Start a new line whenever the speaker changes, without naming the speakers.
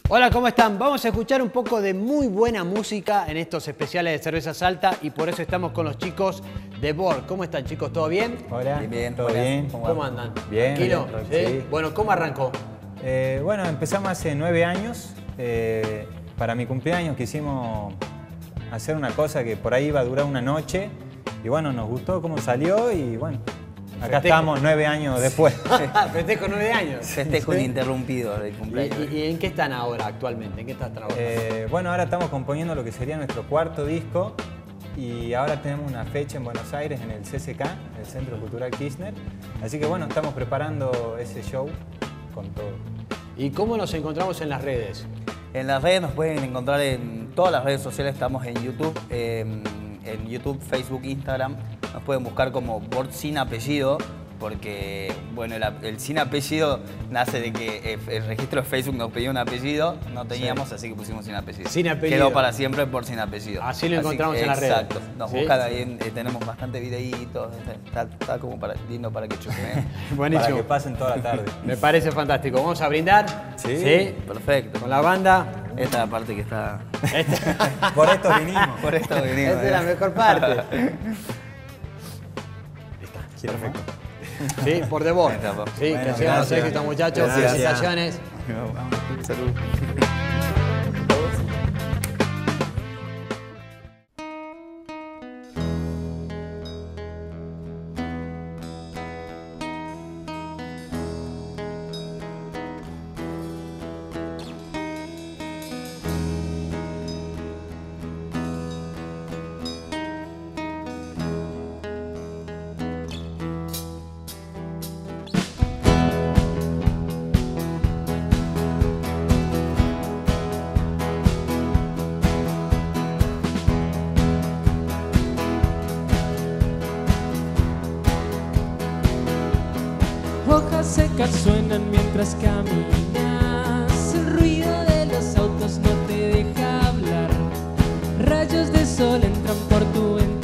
Hola, ¿cómo están? Vamos a escuchar un poco de muy buena música en estos especiales de Cerveza Salta y por eso estamos con los chicos de Borg. ¿Cómo están, chicos? ¿Todo bien?
Hola,
Bien, bien.
¿todo
Hola.
bien?
¿Cómo andan?
Bien.
¿Tranquilo?
Bien,
¿Sí?
sí.
Bueno, ¿cómo arrancó?
Bueno, empezamos hace 9 años. Para mi cumpleaños quisimos hacer una cosa que por ahí iba a durar una noche. Y bueno, nos gustó cómo salió y bueno, acá
Festejo.
estamos 9 años después.
Festejo 9 años.
Festejo ininterrumpido del cumpleaños.
¿Y en qué están ahora actualmente? ¿En qué están trabajando?
Bueno, ahora estamos componiendo lo que sería nuestro cuarto disco. Y ahora tenemos una fecha en Buenos Aires, en el CCK, el Centro Cultural Kirchner. Así que bueno, estamos preparando ese show con todo.
¿Y cómo nos encontramos en las redes?
En las redes nos pueden encontrar en todas las redes sociales, estamos en YouTube, Facebook, Instagram. Nos pueden buscar como Borg sin apellido, porque bueno, el sin apellido nace de que el registro de Facebook nos pedía un apellido, no teníamos, sí. Así que pusimos sin apellido.
Sin apellido.
Quedó para siempre por sin apellido.
Así lo encontramos en las redes.
Exacto. Nos
¿Sí?
buscan ahí, tenemos bastante videitos, está como lindo para que chusmeen.
Buenísimo.
Para que pasen toda la tarde.
Me parece fantástico. ¿Vamos a brindar?
Sí.
Perfecto.
Con la banda.
Esta es la parte que está...
Por esto vinimos.
Por esto venimos.
Esta es la mejor parte.
Perfecto.
Sí, por The Borg.
Está, papá.
Sí,
Bueno,
que sigan los
gracias.
éxitos, muchachos.
Gracias.
Felicitaciones.
Salud.
Hojas secas suenan mientras caminas. El ruido de los autos no te deja hablar. Rayos de sol entran por tu ventana.